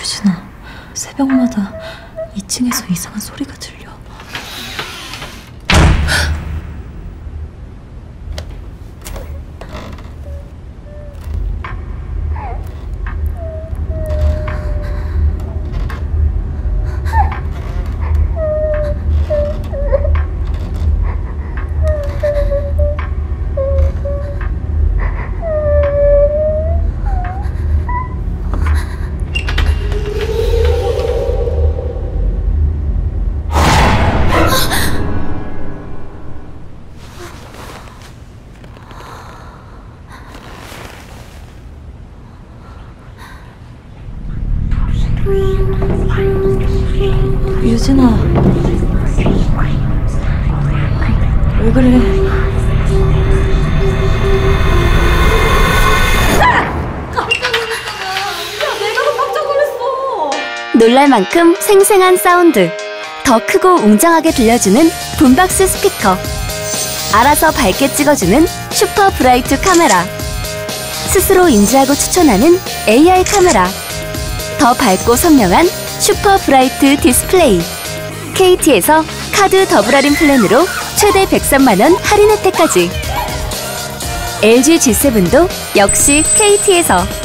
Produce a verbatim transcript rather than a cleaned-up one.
유진아, 새벽마다 이 층에서 이상한 소리가 들려. 유진아, 왜 그래? 깜짝 놀랐잖아. 야, 내가 더 깜짝 놀랐어. 놀랄 만큼 생생한 사운드, 더 크고 웅장하게 들려주는 붐박스 스피커, 알아서 밝게 찍어주는 슈퍼 브라이트 카메라, 스스로 인지하고 추천하는 에이아이 카메라, 더 밝고 선명한 슈퍼 브라이트 디스플레이. 케이티에서 카드 더블 할인 플랜으로 최대 백삼만 원 할인 혜택까지. 엘지 지 세븐도 역시 케이티에서